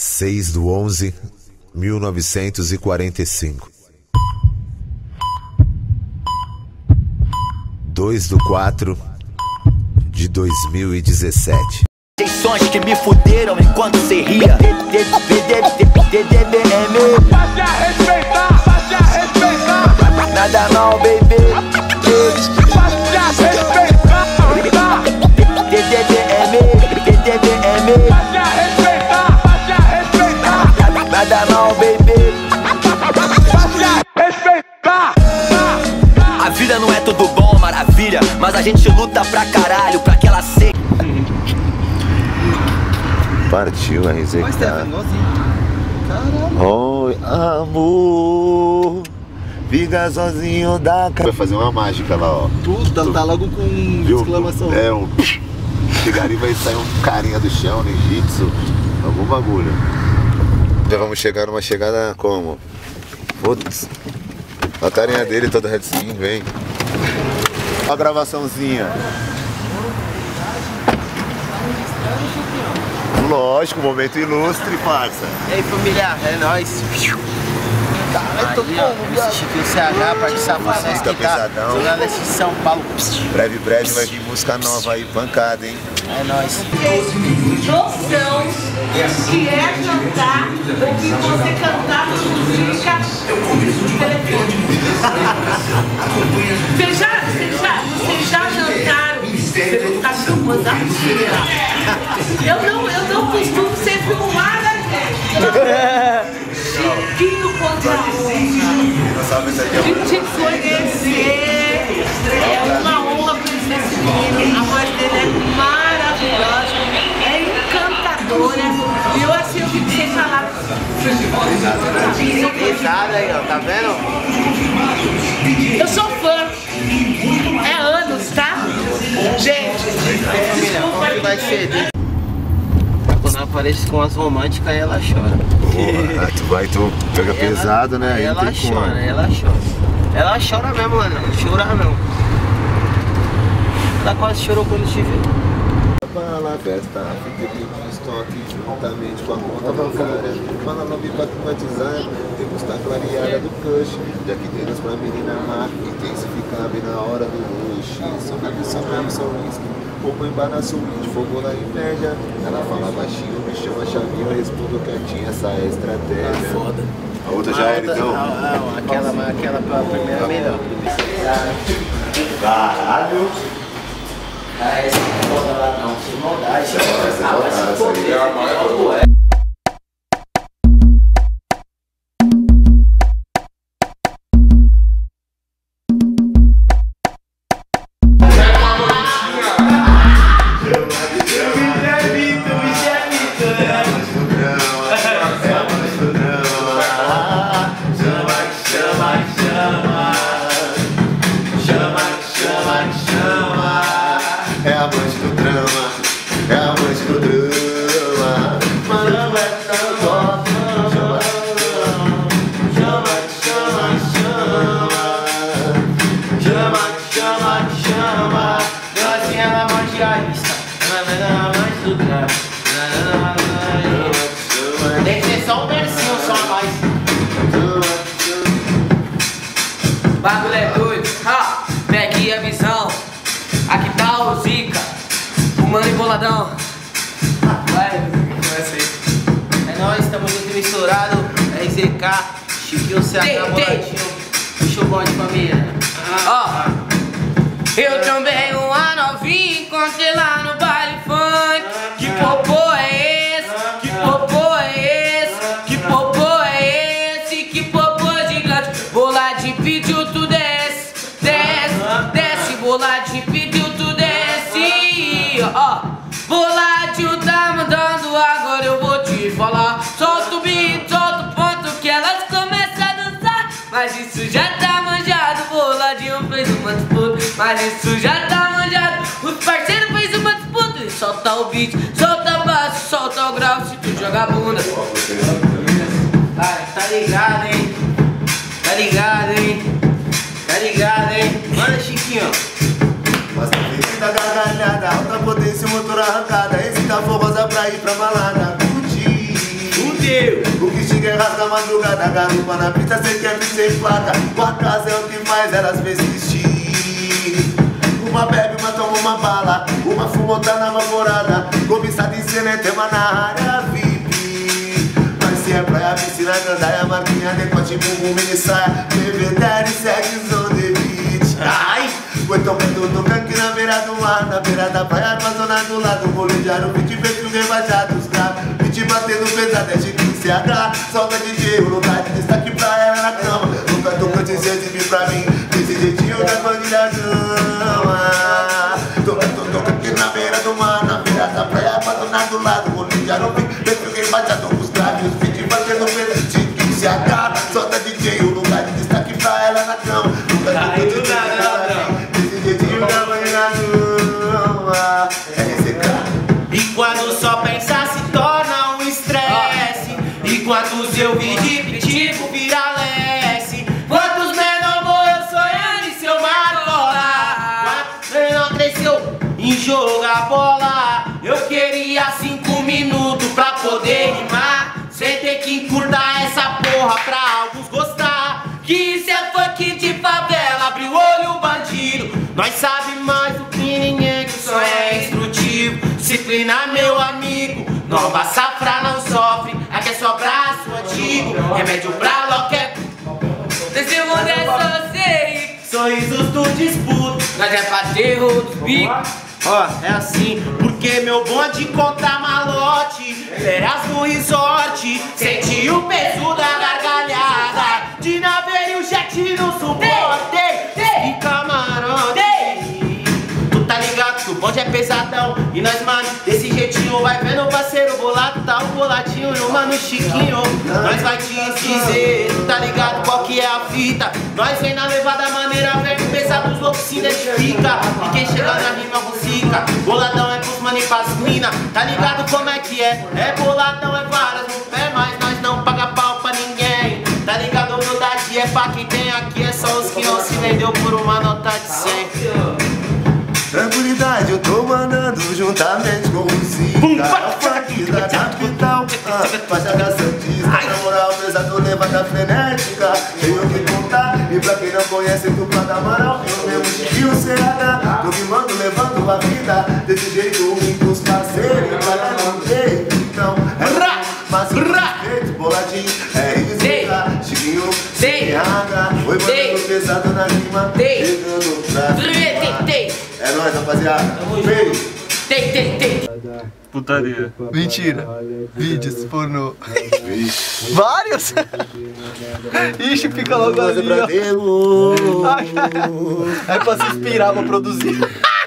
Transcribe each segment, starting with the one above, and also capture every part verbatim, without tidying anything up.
seis de onze de mil novecentos e quarenta e cinco. dois de quatro de dois mil e dezessete. Tem sons que me fuderam enquanto cê ria. D D B M. Passe a respeitar, passe a respeitar. Nada mal, baby. Passe a respeitar. D D B M, D D B M. Passe a respeitar, passe a respeitar. Nada mal, baby. Passe a respeitar. A vida não é tudo bom, maravilha, mas a gente luta pra caralho, pra que ela seja. Partiu R Z K. Oi, amor, fica sozinho da casa. Vai fazer uma mágica lá, ó. Tudo, tá, tá logo com Viu? exclamação. É um. Chegaria e vai sair um carinha do chão, ninjitsu, algum bagulho. Já vamos chegar numa chegada como? Foda-se. A carinha dele toda redzinho, vem. Ó a gravaçãozinha. Lógico, momento ilustre, parça. E aí, família, é nóis. Caralho, tô como, esse Chiquinho C H, parte de Safadão, Música que tá pesadão. jogando esse de São Paulo. Breve, breve vai vir música nova aí, pancada, hein? É nóis. Noção que é cantar o que você cantar música no telefone. Vocês já, vocês já, vocês já jantaram? Você não tá filmando a filha. Eu não, eu não costumo ser filmada, gente. Chiquinho contra a de te conhecer. É uma honra conhecer esse menino. A voz dele é maravilhosa, é encantadora. E eu assim, eu vi que vocês falaram. Pesada aí, ó, tá vendo? Eu sou fã. É anos, tá? Gente, desculpa aí. Vai ser. Quando aparece com as românticas, aí ela chora. Porra, tu vai, tu pega Ela- pesado, né? Aí não Ela tem como. chora, ela chora. Ela chora mesmo, mano. Chorar não. Ela quase chorou quando te viu. Bala, festa, fica de estoque juntamente com a conta bancária. Fala nome pra climatizar, temos tá clareada do crush. Já que temos pra menina amar, intensificar bem na hora do luxo. Só na missão mesmo, são whisky. Pouco embaraço, de fogo na inveja. Ela fala baixinho, me chama chavinho, eu respondo quietinho, essa é a estratégia. Foda. A outra já era então? Não, não, aquela, aquela pra primeira melhor. Caralho! Ah, essa não é foda lá não, sem maldade. Essa Ah, vai essa se foder, aí. é. É amante do drama, é amante do drama. Mas não é tão bom. Chama, chama, chama, chama. Chama, chama, chama. Eu assim ela é amante artista, mas ela é amante do drama. Tem que ser só um versinho, só mais. Bagulho é doido, ha, pegue a visão. Aqui tá o Zica, o mano e boladão. Vai, vai ser. É nóis, tamo junto misturado. R Z K, Chiquinho C H, boladinho. Puxa o bonde, família. Ó, eu também uma novinha encontrei lá no baile funk. Que popô é esse? Que popô é esse? Que popô é esse? Que popô gigante. Boladinho pediu, tu desce, desce, desce. Boladinho pediu, tu desce. Ó, boladinho tá mandando, agora eu vou te falar. Solta o beat, solta o ponto que elas começam a dançar. Mas isso já tá manjado, boladinho fez uma disputa. Mas isso já tá manjado, os parceiros fez uma disputa. E solta o beat, solta o baixo, solta o grau, se tu joga a bunda. Vai, tá ligado, hein? Tá ligado, hein? Tá ligado, hein? Manda, Chiquinho. Mas a vida da gargalhada, alta potência, motor arrancada. Esse tá forrosa pra ir pra balada. Curtir, deu. O que chega é rasga a madrugada, garupa na pista, cê quer vir sem placa. O acaso é o que faz elas persistir. Uma bebe, uma toma uma bala, uma fuma, outra na namorada. Cobiçada em cena, tema na área V I P. Mas se é praia, piscina, gandaia, marquinha, decote, bumbum, mini saia, bebedeira e sexo on the beach. Ai! Foi tocando, tocando aqui na beira do mar, na beira da praia, na zona do lado. Bolejaram, vinte feito, rebaixados, grave. vinte batendo pesado, é chique, C H. Solta D J, o lugar de destaque pra ela na cama. Nunca tocou de vir pra mim, desse jeitinho da família cama. Toca, toca aqui na beira do mar, na beira da praia, abandonado do lado. Bolejaram, vinte rebaixados, os graves, vinte batendo pesado, chique, C H. Solta D J, o lugar de destaque pra ela na cama. Nunca tocou de vir pra mim. E quando só pensar se torna um estresse. E quantos eu vi de tipo viralece. Quantos menor morreu sonhando em seu marcola. Quantos menor cresceu em jogar bola. Eu queria cinco minutos pra poder rimar, sem ter que encurtar essa porra pra alguns gostar. Que isso é funk de favela, abre o olho bandido. Nós sabe mais do que ninguém, que o sonho é instrutivo. Disciplina, meu amigo, nova safra não sofre. Aqui é só braço antigo, remédio pra loquete. Desse mundo é só sei, sorrisos do disputa. Nós é parceiro dos bicos. Ó, é assim, porque meu bonde conta malote. Férias no resort, senti o peso da gargalhada. De naveio, jet no suporte e camarote. Tu tá ligado que o bonde é pesadão. E nós, mano, desse jeitinho vai vendo o parceiro bolado. Tá o boladinho e o mano Chiquinho. Nós vai te dizer, tu tá ligado qual que é a fita. Nós vem na levada maneira, vem pesado, os loucos se identifica. E quem chega na rima musica. Boladão é pros mano e pras mina. Tá ligado como é que é? É boladão, é várias no pé, mas nós não paga pau pra ninguém. Tá ligado, humildade é pra quem tem aqui. É só os que não se vendeu por uma nota de cem. Tranquilidade, eu tô mandando juntamente com o Zica. Funk da capital, faixa da Santista. Na moral, pesado, levanta frenética. Tenho que contar, e pra quem não conhece, dupla da Amaral. Eu mesmo Chiquinho C H, tô rimando, levando a vida. Desse jeito, ruim pros parceiros, pra não ter. Então, é mas respeito, boladinho, é isso, Chiquinho C H. Oi, mandando pesado na rima, chegando pra cima. É nóis, rapaziada. Beijo. Tem, tem, tem. Putaria. Mentira. Vídeos pornô. Vários? Ixi, fica logo ali, ó. É pra se inspirar, pra produzir.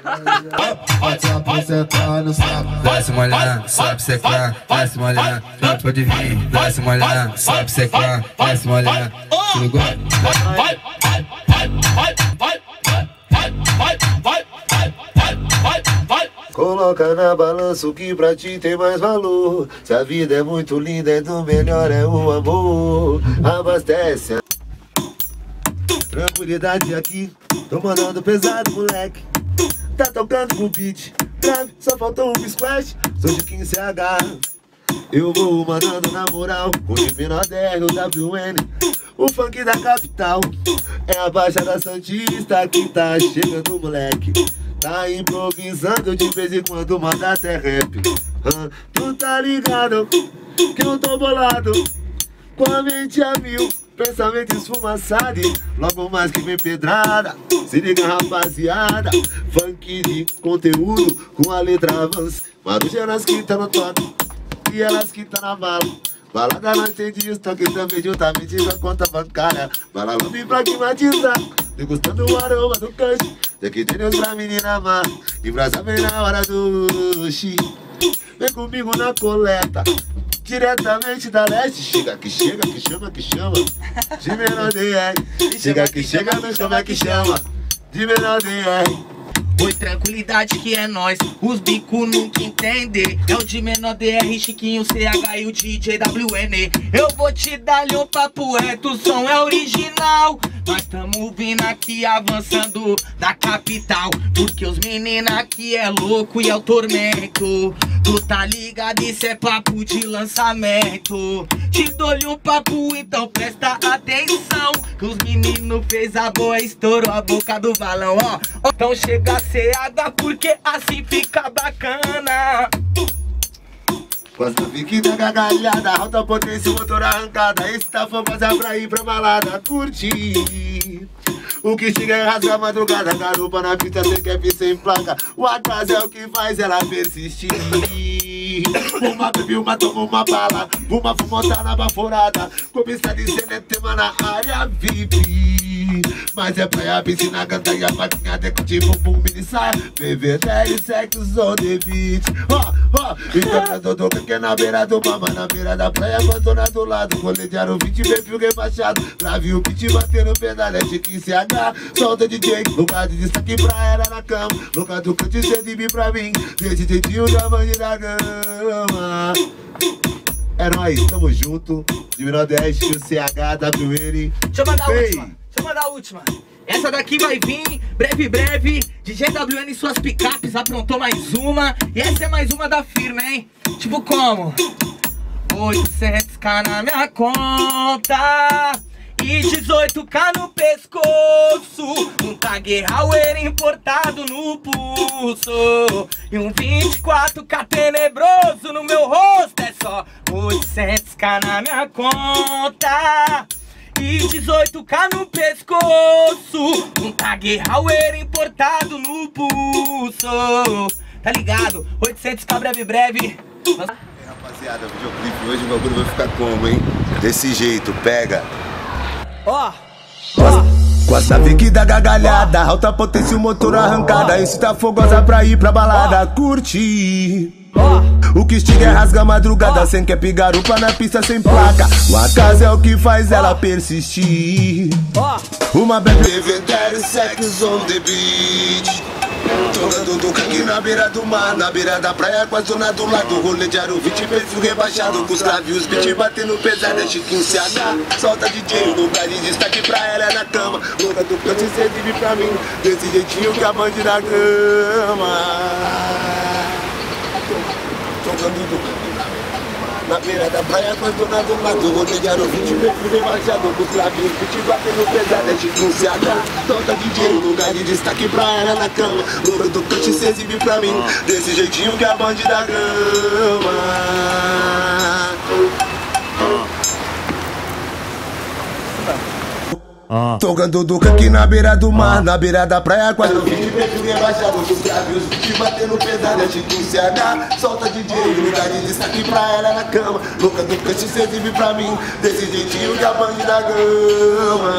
Desce molhando, sobe secando, desce molhando, já pode vir, desce molhando, sobe secando, desce molhando, se ligou? Vai, vai, vai, vai, vai, vai, vai, vai, vai, vai. Coloca na balança o que pra ti tem mais valor. Se a vida é muito linda, é do melhor é o amor. Abastece a tranquilidade aqui. Tô mandando pesado, moleque. Tá tocando com beat grave, só faltou um squash. Sou de quinze C H. Eu vou mandando na moral, com o menor D R, o W N. O funk da capital é a Baixa da Santista que tá chegando, moleque. Tá improvisando de vez em quando, manda até rap. Hum, tu tá ligado que eu tô bolado, com a mente a mil, pensamento esfumaçado. Logo mais que vem pedrada, se liga rapaziada. Funk de conteúdo com a letra avançada. Maruja elas que tá no toque e elas que tá na bala. Balada nós tem de estoque também juntamente com a conta bancária. Bala love pra climatizar, degustando o aroma do canche. Daqui tem Deus pra menina amar, e brasa vem na hora do xi. Vem comigo na coleta, diretamente da leste. Chega que chega, que chama, que chama, de menor D R. Chega que chega, não chama que chama, de menor D R. Oi, tranquilidade que é nós, os bico nunca entender. É o de menor D R, Chiquinho C H e o D J W N. Eu vou te dar-lhe um papo reto, o som é original. Nós tamo vindo aqui avançando da capital, porque os meninos aqui é louco e é o tormento. Tu tá ligado, isso é papo de lançamento. Te dou-lhe um papo, então presta atenção, que os meninos fez a boa, estourou a boca do balão, ó. Então chega a C H, porque assim fica bacana. Gosta fique da gargalhada, alta potência, motor arrancada. Esse tá famosa pra ir pra balada, curtir. O que chega é rasga a madrugada, garupa na pista sem cap, sem placa. O acaso é o que faz ela persistir. Uma bebe, uma toma uma bala, uma fumota na baforada. Começa a dizer, é tema na área V I P. Mas é praia, piscina, canta e a patinha, decote, bumbum, mini saia. Beber, dez, sexo, on the beat. Ó, ó, então é Dodô que é na beira do mama, na beira da praia, abandona do lado. Coletearam vinte, bem fio rebaixado. Lá viu o beat batendo pedalé, chique C H. Solta D J, lugar de destaque pra ela na cama. Lugar do canto de vir pra mim, desse jeitinho da mãe da gama. É nóis, tamo junto. De Nordeste, o C H, W N. Deixa eu mandar a última, deixa eu mandar a última. Essa daqui vai vir, breve, breve. D J W N e suas picapes aprontou mais uma. E essa é mais uma da firma, hein? Tipo como? oitocentos k na minha conta e dezoito k no pescoço. Um Tag Heuer importado no pulso e um vinte e quatro k tenebroso no meu rosto. É só oitocentos k na minha conta e dezoito k no pescoço. Um Tag Heuer importado no pulso. Tá ligado? oitocentos k breve, breve. Rapaziada, o videoclipe hoje o bagulho vai ficar como, hein? Desse jeito, pega. Ó, ó. Gosta fique da gargalhada, alta potência, o motor arrancada. Esse tá fogosa pra ir pra balada, curtir. O que estiga é rasga a madrugada, sem cap, garupa na pista sem placa. O acaso é o que faz ela persistir. Uma bebe, inventário, sexo on the beach. Tocando do aqui na beira do mar, na beira da praia, com a zona do lado. Rolê de aro, vinte, perfil rebaixado, com os graves, beat batendo pesado, é chiquinho C H. Solta D J, o lugar de destaque pra ela é na cama. Louca do canto e cê vive pra mim, desse jeitinho que a bande na cama. Tocando do na beira da praia, com a zona do lado. Rolê de aro, vinte, perfil rebaixado, com os graves, beat batendo pesado, é chiquinho C H. Solta D J, o lugar de destaque pra ela na cama. Louca do canto e cê vive pra mim, desse jeitinho que a bande da gama. Ah. Tocando duca aqui na beira do mar, ah. na beira da praia, quase vinte perfil rebaixado, dos graves, beat batendo pesado, é chiquinho C H. Solta D J, lugar de destaque pra ela na cama. Louca do canto, cê vive pra mim, desse jeitinho que a bande da gama.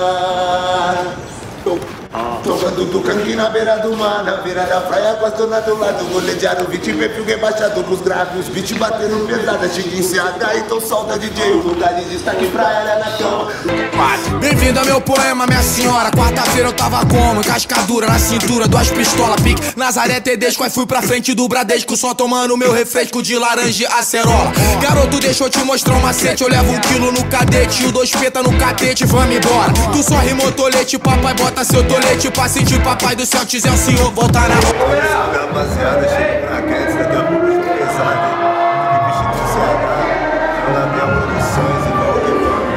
Tocando duca aqui na beira do mar, na beira da praia, com a zona do lado. Rolê de aro, vinte, perfil rebaixado, com os graves, beat batendo pesado, é chiquinho C H. Então solta D J, o lugar de destaque pra ela na cama. Bem-vindo ao meu poema, minha senhora. Quarta-feira eu tava como? Cascadura na cintura, duas pistolas, pique Nazaré Tedesco. Aí fui pra frente do Bradesco, só tomando meu refresco de laranja e acerola. Garoto, deixa eu te mostrar um macete. Eu levo um quilo no cadete e o dois peta no catete, vamos embora. Tu só rimou tolete, papai bota seu tolete. Passe de papai do céu, tizer o senhor voltar na rua. Rapaziada, chega pra cá, esse daqui é um pouco pesado, hein? Que bicho do C H, eu na minha produções e volta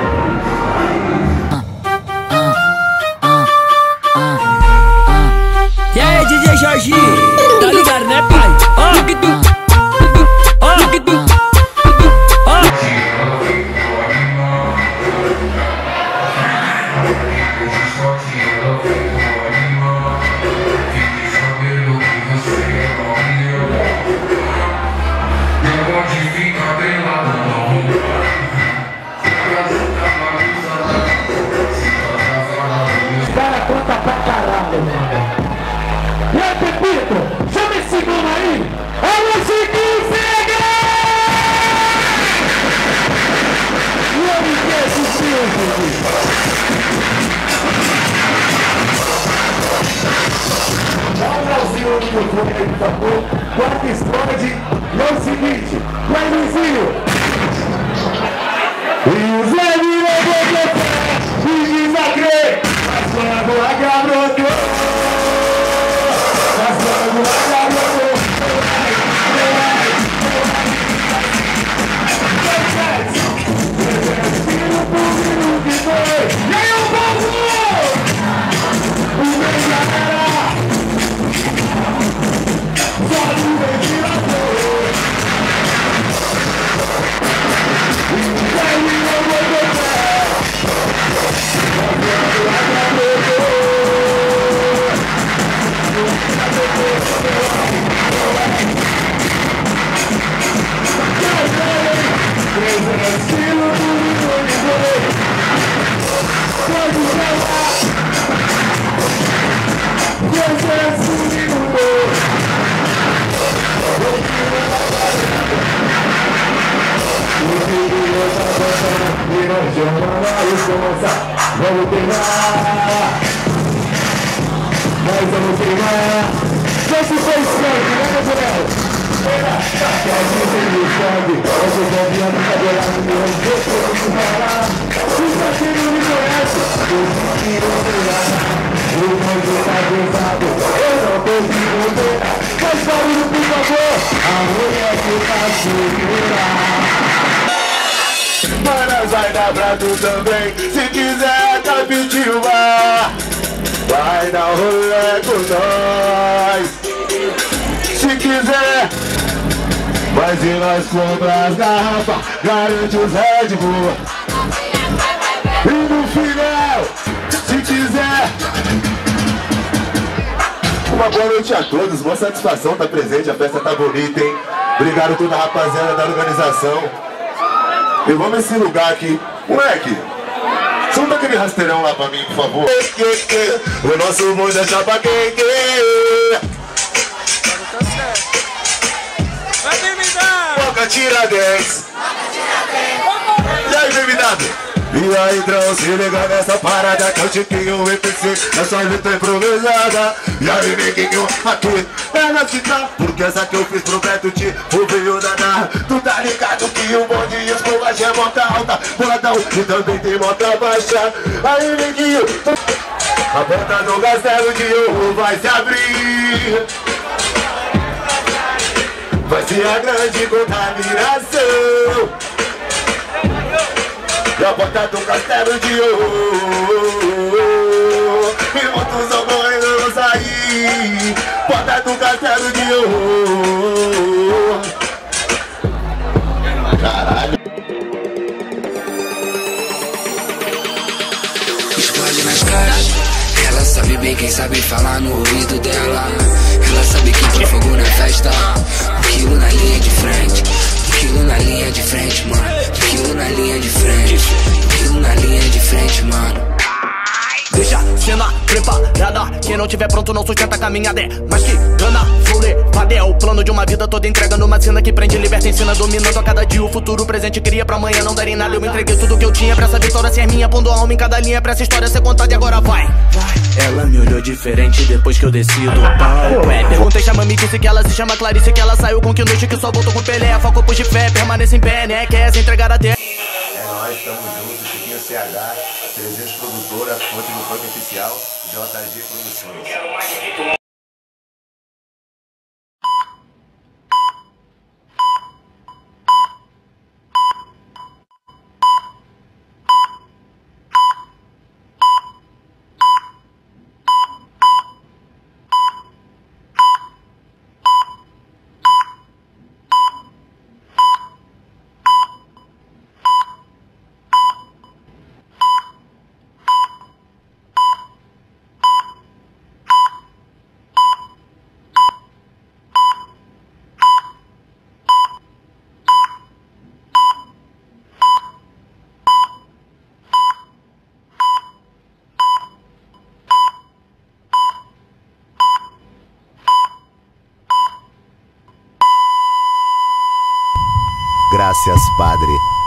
e vamos. E aí, D J Jorginho, tá ligado, né, pai? Ó, look do, ó, look do, ó. Quarta explode, é o seguinte, vai Luizinho. E o Zé virou, precisa crer. Mas quando a H brotou, mas quando a H brotou, e aí o povo! O bem já era, só do ventilador. E aí eu vou voltar, mas quando a H brotou, vamos queimar, nós vamos queimar. Não se foi sangue, né, meu Gabriel? Era, que a gente tem sangue. Hoje eu vou vir a brincadeira no meu rosto, eu vou falar. Se você não me conhece, eu não vou nada. O mundo tá pesado, eu não consigo ver. Faz barulho, por favor, a mulher que tá segurando. Manas, vai dar pra tu também. Se quiser, tá pedindo bar. Vai dar um rolê com nós. Se quiser, mas e nós compra as garrafas, garante os Red Bull. E no final, se quiser. Uma boa noite a todos, boa satisfação tá presente, a festa tá bonita, hein? Obrigado a toda a rapaziada da organização. E vamos nesse lugar aqui. Moleque, solta aquele rasteirão lá pra mim, por favor. O nosso mundo é chapa quente. Vai, Bebidado! Boca Tiradentes. E aí, Bebidado? E aí, Drão, se liga nessa parada que eu te tenho o E P C, essa letra improvisada. E aí, neguinho, aqui é na cita, porque essa que eu fiz pro Beto Ti, o veio da. Tu tá ligado que o bonde e os povas é mota alta, boladão, e também tem mota baixa. Aí, neguinho, a porta do castelo de ouro vai se abrir. Vai ser a grande contaminação. E a porta do castelo de ouro, e muitos ocorrendo não sair. Porta do castelo de ouro. Caralho. Explode nas caras. Ela sabe bem quem sabe falar no ouvido dela. Ela sabe quem põe fogo na festa. Um quilo na linha de frente. Um quilo na linha de frente, mano. Um quilo na linha de frente. Um quilo na linha de frente, mano. Deixa a cena preparada, quem não tiver pronto não sustenta a caminhada. Mas que gana, vou levar. É o plano de uma vida toda entrega numa cena que prende, liberta, ensina, dominando a cada dia o futuro, presente cria pra amanhã não dar em nada. Eu me entreguei tudo que eu tinha pra essa vitória ser minha, pondo a alma em cada linha pra essa história ser contada e agora vai. Ela me olhou diferente depois que eu desci do palco. É, perguntei, chama me disse que ela se chama Clarice, que ela saiu com que noite, que só voltou com Pelé. Foco, pus de fé, permanece em pé, né? Quer se entregar até. É nóis, tamo junto, Chiquinho C H, trezentos Produtora, fonte no funk oficial, J G Produções. Gracias, Padre.